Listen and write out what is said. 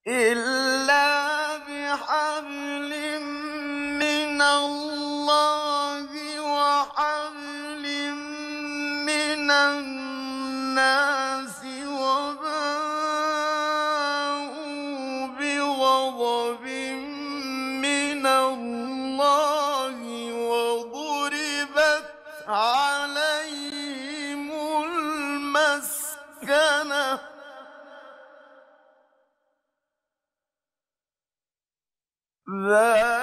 إلا بحبل من الله وحبل من الناس وباءوا بغضب من الله وضربت عليهم المسكنة ذلك